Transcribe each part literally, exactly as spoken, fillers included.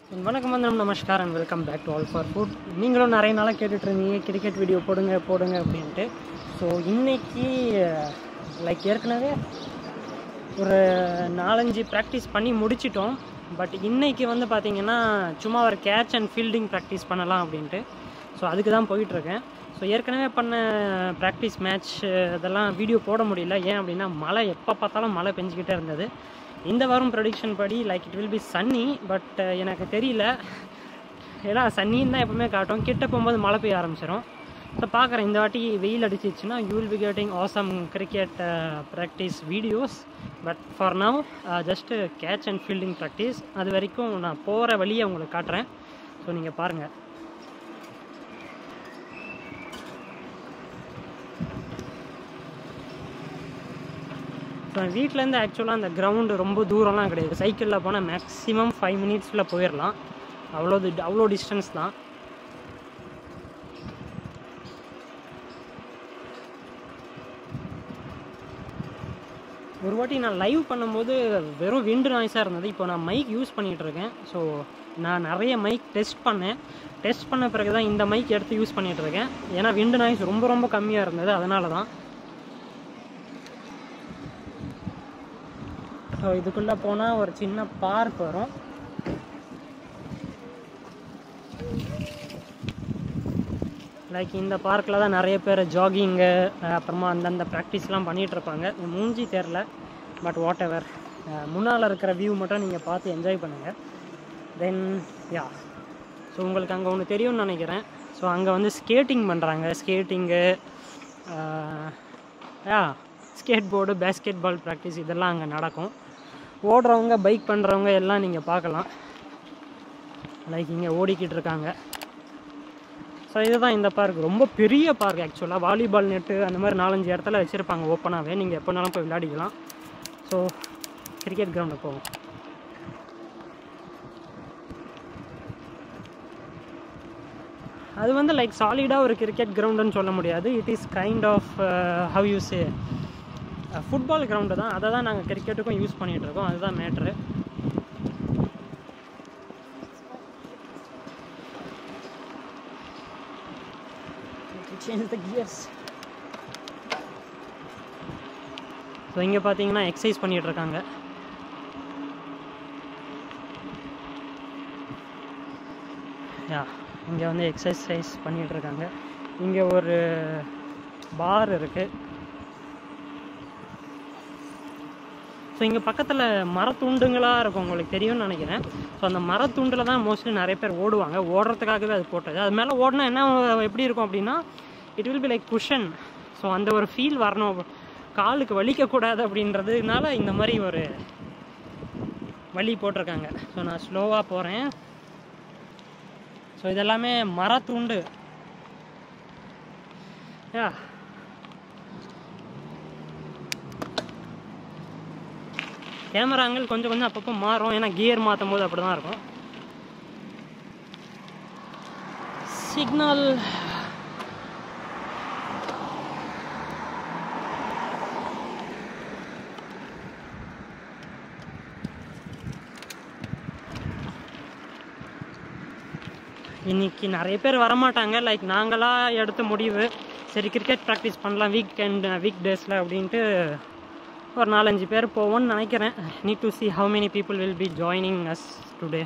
வணக்கம் வந்தனம் நமஸ்கார் and welcome back to all for food. நீங்களும் நிறைய நாளாக கேட்டுட்ருந்தீங்க கிரிக்கெட் வீடியோ போடுங்க போடுங்க அப்படின்ட்டு. ஸோ இன்றைக்கி லைக் ஏற்கனவே ஒரு நாலஞ்சு ப்ராக்டிஸ் பண்ணி முடிச்சிட்டோம். பட் இன்றைக்கி வந்து பார்த்திங்கன்னா சும்மா ஒரு கேட்ச் அண்ட் ஃபீல்டிங் ப்ராக்டிஸ் பண்ணலாம் அப்படின்ட்டு. ஸோ அதுக்கு தான் போயிட்டுருக்கேன். ஸோ ஏற்கனவே பண்ண ப்ராக்டிஸ் மேட்ச் இதெல்லாம் வீடியோ போட முடியல. ஏன் அப்படின்னா மழை எப்போ பார்த்தாலும் மழை பெஞ்சிக்கிட்டே இருந்தது. இந்த வாரம் ப்ரொடிக்ஷன் படி like it will be sunny. But எனக்கு தெரியல, ஏன்னா சன்னின்னு தான் எப்பவுமே காட்டும், கிட்ட போகும்போது மழை பெய்ய ஆரம்பிச்சிடும். ஸோ பார்க்குறேன் இந்த வாட்டி வெயில் அடிச்சிச்சுன்னா you will be getting awesome cricket practice videos. But for now just catch and fielding practice. அது வரைக்கும் நான் போகிற வழியை உங்களுக்கு காட்டுறேன். ஸோ நீங்கள் பாருங்கள். ஸோ வீட்டிலேருந்து ஆக்சுவலாக அந்த கிரவுண்டு ரொம்ப தூரம்லாம் கிடையாது. சைக்கிளில் போனால் மேக்ஸிமம் ஃபைவ் மினிட்ஸில் போயிடலாம். அவ்வளோ அவ்வளோ டிஸ்டன்ஸ் தான். ஒரு வாட்டி நான் லைவ் பண்ணும்போது வெறும் விண்டு நாய்ஸாக இருந்தது. இப்போ நான் மைக் யூஸ் பண்ணிகிட்ருக்கேன். ஸோ நான் நிறைய மைக் டெஸ்ட் பண்ணேன். டெஸ்ட் பண்ண பிறகு தான் இந்த மைக் எடுத்து யூஸ் பண்ணிகிட்ருக்கேன். ஏன்னா விண்டு நாய்ஸ் ரொம்ப ரொம்ப கம்மியாக இருந்தது, அதனால தான். ஸோ இதுக்குள்ளே போனால் ஒரு சின்ன பார்க் வரும். லைக் இந்த பார்க்கில் தான் நிறைய பேர் ஜாகிங்கு அப்புறமா அந்தந்த ப்ராக்டிஸ்லாம் பண்ணிகிட்ருப்பாங்க. மூஞ்சி தெரில, பட் வாட் எவர். முன்னால் இருக்கிற வியூ மட்டும் நீங்கள் பார்த்து என்ஜாய் பண்ணுங்கள். தென் யா ஸோ உங்களுக்கு அங்கே ஒன்று தெரியும்னு நினைக்கிறேன். ஸோ அங்கே வந்து ஸ்கேட்டிங் பண்ணுறாங்க. ஸ்கேட்டிங்கு யா skateboard, basketball practice இதெல்லாம் அங்கே நடக்கும். ஓடுறவங்க, பைக் பண்ணுறவங்க எல்லாம் நீங்கள் பார்க்கலாம். லைக் இங்கே ஓடிக்கிட்டு இருக்காங்க. ஸோ இதுதான் இந்த பார்க். ரொம்ப பெரிய பார்க் ஆக்சுவலாக. வாலிபால் நெட்டு அந்த மாதிரி நாலஞ்சு இடத்துல வச்சுருப்பாங்க ஓப்பனாகவே. நீங்கள் எப்போனாலும் போய் விளையாடிக்கலாம். ஸோ கிரிக்கெட் கிரவுண்டுக்கு போவோம். அது வந்து லைக் சாலிடாக ஒரு கிரிக்கெட் கிரவுண்டுன்னு சொல்ல முடியாது. It is kind of how you say football ground தான். அதை தான் நாங்கள் கிரிக்கெட்டுக்கும் யூஸ் பண்ணிகிட்ருக்கோம். அதுதான் மேட்ரு. ஸோ இங்கே பார்த்தீங்கன்னா எக்ஸசைஸ் பண்ணிகிட்ருக்காங்க. யா இங்கே வந்து எக்ஸசைஸ் பண்ணிகிட்ருக்காங்க. இங்கே ஒரு பார் இருக்குது. ஸோ இங்கே பக்கத்தில் மரத்துண்டுங்களாக இருக்கும், உங்களுக்கு தெரியும்னு நினைக்கிறேன். ஸோ அந்த மரத்துண்டில் தான் மோஸ்ட்லி நிறைய பேர் ஓடுவாங்க. ஓடுறதுக்காகவே அது போட்டது. அது மேலே ஓடினா என்ன எப்படி இருக்கும் அப்படின்னா it will be like cushion. So அந்த ஒரு ஃபீல் வரணும், காலுக்கு வலிக்கக்கூடாது அப்படின்றதுனால இந்த மாதிரி ஒரு வலி போட்டிருக்காங்க. ஸோ நான் ஸ்லோவாக போகிறேன். ஸோ இதெல்லாமே மரத்துண்டு. யா கேமராங்கள் கொஞ்சம் கொஞ்சம் அப்பப்போ மாறும், ஏன்னா கியர் மாற்றும் போது அப்படி தான் இருக்கும். சிக்னல் இன்னைக்கு நிறைய பேர் வரமாட்டாங்க. லைக் நாங்களாக எடுத்த முடிவு, சரி கிரிக்கெட் ப்ராக்டிஸ் பண்ணலாம் வீக் அண்ட் வீக் டேஸில் அப்படின்ட்டு ஒரு நாலஞ்சு பேர் போவோம்னு நினைக்கிறேன். Need to see how many people will be joining us today.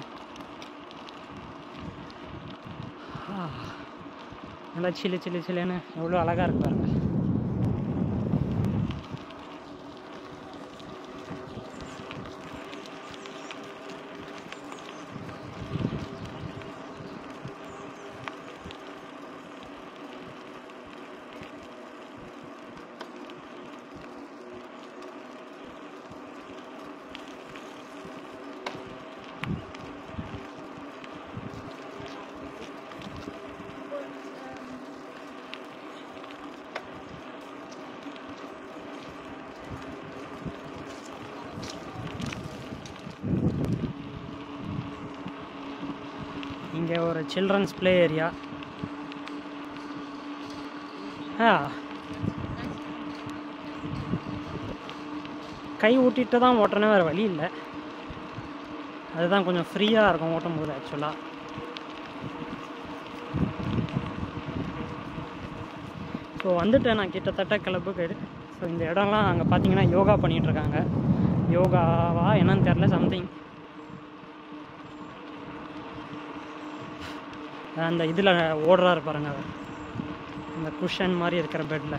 நல்லா சில்லு சில்லு சில்லுன்னு எவ்வளோ அழகாக இருக்கு பாருங்க. இங்கே ஒரு சில்ட்ரன்ஸ் ப்ளே ஏரியா. ஆ கை ஊட்டிட்டு தான் ஓட்டுறேன்னு வேறு வழி இல்லை. அதுதான் கொஞ்சம் ஃப்ரீயாக இருக்கும் ஓட்டும் போது ஆக்சுவலாக. ஸோ வந்துட்டேன் நான் கிட்டத்தட்ட கிளப்புக்கு. ஸோ இந்த இடம்லாம் அங்கே பார்த்தீங்கன்னா யோகா பண்ணிகிட்ருக்காங்க. யோகாவா என்னன்னு தெரில, சம்திங். அந்த இதில் ஓடுறாரு பாருங்க, அந்த குஷன் மாதிரி இருக்கிற பெட்டில்.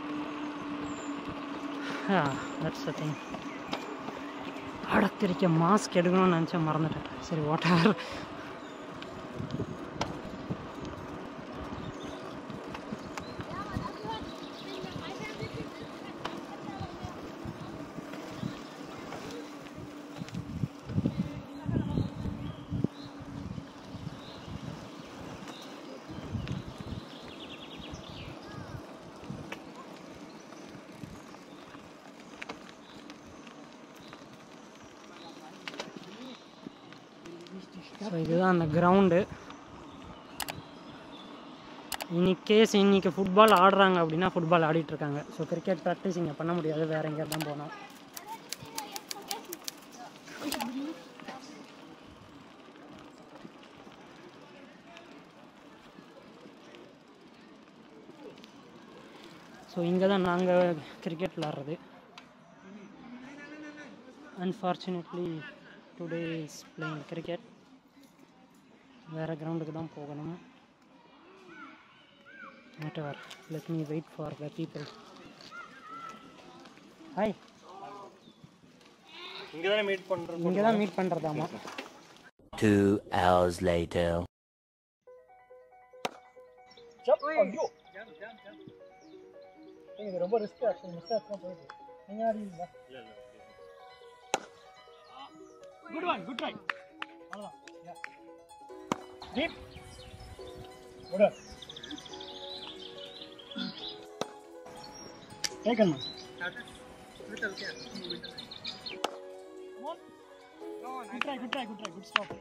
That's the thing. அடத்திரிக்க மாஸ்க் எடுக்கணும்னு நினச்சேன், மறந்துட்டேன். சரி, வாட் எவர். ஸோ இதுதான் அந்த கிரவுண்டு. இன்கேஸ் இன்றைக்கி ஃபுட்பால் ஆடுறாங்க அப்படின்னா ஃபுட்பால் ஆடிட்டுருக்காங்க. ஸோ கிரிக்கெட் ப்ராக்டிஸ் இங்கே பண்ண முடியாது, வேறு எங்கே தான் போனோம். ஸோ இங்கே தான் நாங்கள் கிரிக்கெட் விளாட்றது. Unfortunately today is playing cricket. வேறு கிரவுண்டுக்கு தான் போகணும். whatever, let me wait for the people. Hi. இங்க தான் மீட் பண்றோம். இங்க தான் மீட் பண்றதாமா. two hours later. ஜம்ப் ஐயோ ஜம்ப் ஜம்ப் ஜம்ப். இது ரொம்ப ரிஸ்க் ஆக்சுவலி, மிஸ் ஆச்சு போயிடு. நீங்க ஆடிங்களா? இல்ல இல்ல. Good one, good try. அவ்வளவுதான். Yeah. Deep. Good. Taken man. Good try, good try, good try, good stop.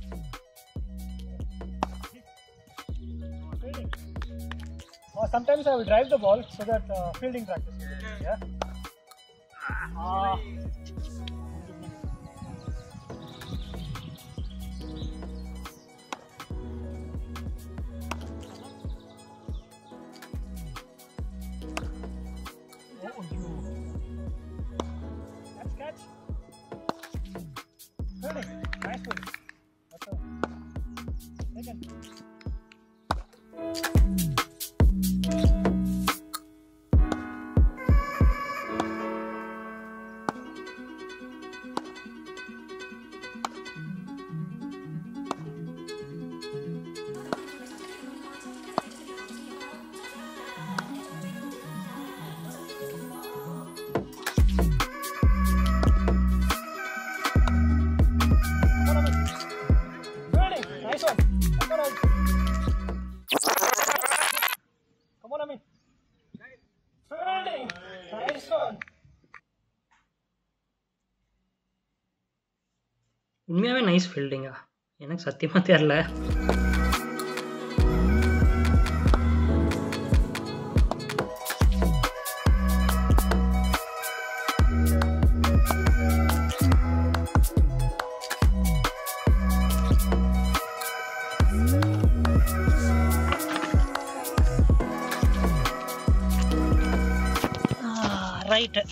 Uh, sometimes I will drive the ball so that uh, fielding practice. Yeah. Uh, oh, you. Catch, catch. Fielding, nice fielding. That's all. Taken. உண்மையாகவே nice ஃபீல்டிங்கா, எனக்கு சத்தியமாக தெரில. Right,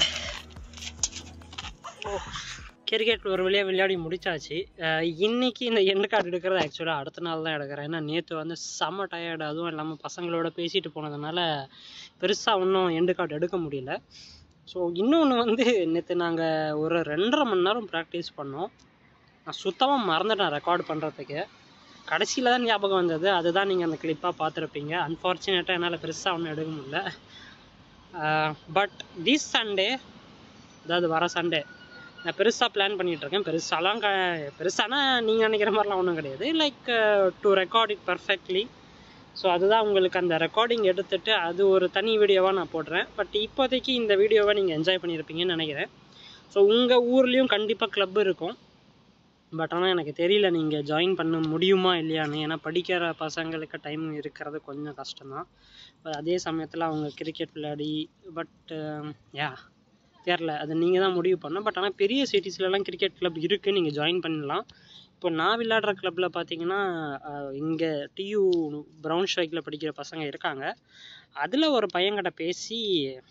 cricket ஒரு வழியாக விளையாடி முடிச்சாச்சு. இன்றைக்கி இந்த எண்டு கார்டு எடுக்கிறது ஆக்சுவலாக அடுத்த நாள் தான் எடுக்கிறேன். ஏன்னா நேற்று வந்து செம்ம டயர்டு, அதுவும் இல்லாமல் பசங்களோட பேசிட்டு போனதுனால பெருசாக ஒன்றும் எண்டு கார்டு எடுக்க முடியல. ஸோ இன்னொன்று வந்து நேற்று நாங்கள் ஒரு ரெண்டரை மணி நேரம் ப்ராக்டிஸ் பண்ணோம். நான் சுத்தமாக மறந்துட்டேன் ரெக்கார்டு பண்ணுறதுக்கு. கடைசியில் தான் ஞாபகம் வந்தது, அதுதான் நீங்கள் அந்த கிளிப்பாக பார்த்துருப்பீங்க. அன்ஃபார்ச்சுனேட்டாக என்னால் பெருசாக ஒன்றும் எடுக்க முடியல. பட் திஸ் சண்டே, அதாவது வர சண்டே நான் பெருசாக பிளான் பண்ணிகிட்ருக்கேன். பெருசாலாம் க பெருசானா நீங்கள் நினைக்கிற மாதிரிலாம் ஒன்றும் கிடையாது. Like to record it perfectly. So அதுதான் உங்களுக்கு அந்த ரெக்கார்டிங் எடுத்துகிட்டு அது ஒரு தனி வீடியோவாக நான் போடுறேன். பட் இப்போதைக்கு இந்த வீடியோவை நீங்கள் என்ஜாய் பண்ணியிருப்பீங்கன்னு நினைக்கிறேன். ஸோ உங்கள் ஊர்லேயும் கண்டிப்பாக கிளப் இருக்கும். பட் ஆனால் எனக்கு தெரியல நீங்கள் ஜாயின் பண்ண முடியுமா இல்லையான்னு. ஏன்னா படிக்கிற பசங்களுக்கு டைம் இருக்கிறது கொஞ்சம் கஷ்டம்தான். அதே சமயத்தில் அவங்க கிரிக்கெட் விளையாடி பட் யா தெரில, அது நீங்கள் தான் முடிவு பண்ணணும். பட் ஆனால் பெரிய சிட்டிஸ்லலாம் கிரிக்கெட் கிளப் இருக்குது, நீங்கள் ஜாயின் பண்ணலாம். இப்போ நான் விளையாடுற கிளப்பில் பார்த்தீங்கன்னா இங்கே டியூ ப்ரௌன் ஸ்ட்ரைக்கில் படிக்கிற பசங்க இருக்காங்க. அதில் ஒரு பையன்கிட்ட பேசி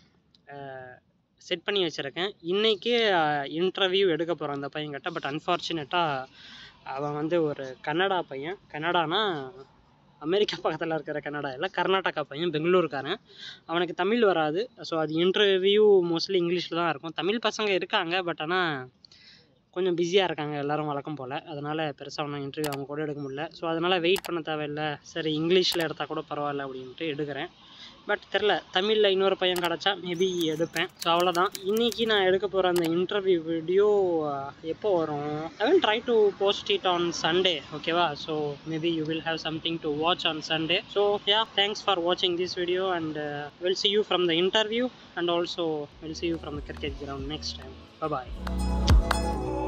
செட் பண்ணி வச்சுருக்கேன். இன்றைக்கே இன்டர்வியூ எடுக்க போகிறோம் அந்த பையன்கிட்ட. பட் அன்ஃபார்ச்சுனேட்டாக அவன் வந்து ஒரு கன்னடா பையன். கன்னடானா அமெரிக்கா பக்கத்தில் இருக்கிற கன்னடா இல்லை, கர்நாடகா பையன், பெங்களூருக்காரன். அவனுக்கு தமிழ் வராது. ஸோ அது இன்டர்வியூ மோஸ்ட்லி இங்கிலீஷில் தான் இருக்கும். தமிழ் பசங்க இருக்காங்க, பட் ஆனால் கொஞ்சம் பிஸியாக இருக்காங்க எல்லோரும் வழக்கம் போல். அதனால் பெருசாக ஒன்றும் இன்டர்வியூ அவங்க கூட எடுக்க முடியல. ஸோ அதனால் வெயிட் பண்ண தேவையில்லை, சரி இங்கிலீஷில் எடுத்தால் கூட பரவாயில்ல அப்படின்ட்டு எடுக்கிறேன். பட் தெரில, தமிழில் இன்னொரு பையன் கிடச்சா மேபி எடுப்பேன். ஸோ அவ்வளோதான். இன்றைக்கி நான் எடுக்க போகிற அந்த இன்டர்வியூ வீடியோ எப்போ வரும்? I will try to post it on Sunday, ஓகேவா? So maybe you will have something to watch on Sunday. So yeah, thanks for வாட்சிங் this video and will see you from the interview and also will see you from the cricket ground next time. Bye bye.